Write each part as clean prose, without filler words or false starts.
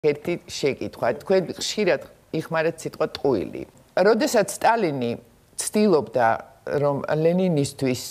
ერთი შეკითხვა, თქვენ ხშირად იხმარეთ სიტყვა ტყუილი. როდესაც სტალინი ცდილობდა რომ ლენინისთვის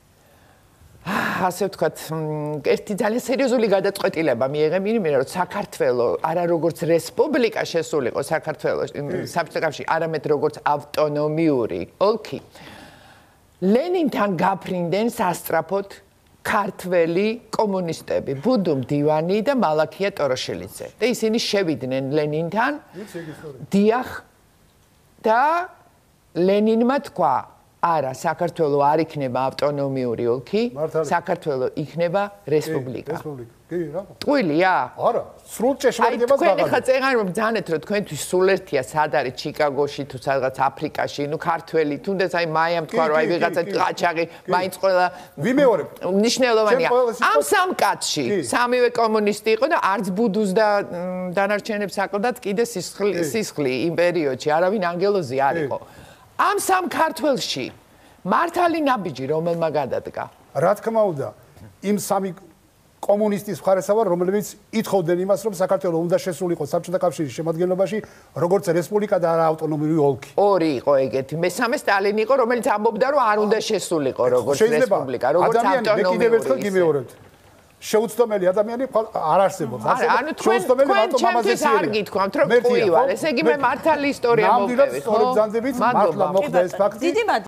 ასე ვთქვათ, ერთი ძალიან სერიოზული გადაწყვეტილება მიიღე, იმიტომ რომ საქართველო არა როგორც რესპუბლიკა შესულიყო საქართველოს საბჭოთა კავშირში, არამედ როგორც ავტონომიური ოლქი. ლენინთან გაფრინდნენ სასწრაფოდ ქართველი კომუნისტები, ბუდუ მდივანი და მალაქია ტოროშელიძე. და ისინი შევიდნენ ლენინთან. დიახ და ლენინმა თქვა, არა, საქართველო არ იქნება ავტონომიური ოლქი, საქართველო იქნება რესპუბლიკა. კი, რა? ტყუილია? არა, სრულ ჭეშმარიტებას თქვენ ხა წეგან რომ ბძანეთ რომ თქვენთვის სულ ერთია სად არის ჩიკაგოში თუ სადღაც აფრიკაში, ნუ ქართველი, თუნდაც აი მაიამ თქვა რომ აი ვიღაცა ყაჩაღი, მაინც ყველა ვიმეორებ. ნიშნულოვანია. ამ სამ კაცში სამივე კომუნისტი იყო და არც ბუდუს და დანარჩენებს აკლდათ კიდე სისხლი იმ პერიოდში, არავინ ანგელოზი არ იყო. ამ სამ ქართველში მართალი ნაბიჯი რომელმა გადადგა? რა თქმა უნდა, იმ სამი კომუნისტის მხარესავარ, რომლებიც ითხოვდნენ იმას, რომ საქართველო უნდა შესულიყო საბჭოთა კავშირის შემადგენლობაში, როგორც რესპუბლიკა და არა ავტონომიური ოლქი. ორი იყო ეგეთი. მესამე სტალინი იყო, რომელიც ამბობდა, რომ არ უნდა შესულიყო როგორც რესპუბლიკა, როგორც ავტონომიური. შეუცდომელი ადამიანი არ არსებობს. ანუ თქვენ ჩემთვის არ გითქვამთ, რომ ტყუი ვარ. ესე იგი მე მართალი ისტორია მოვყევი, ხო? მართლა მოხდა ეს ფაქტი.